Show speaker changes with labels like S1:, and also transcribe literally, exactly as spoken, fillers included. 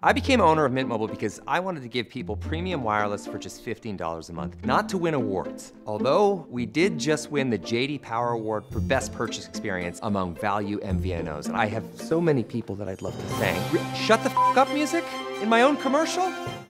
S1: I became owner of Mint Mobile because I wanted to give people premium wireless for just fifteen dollars a month, not to win awards. Although, we did just win the J D Power Award for Best Purchase Experience among Value M V N Os. And I have so many people that I'd love to thank. Shut the f*** up, music? In my own commercial?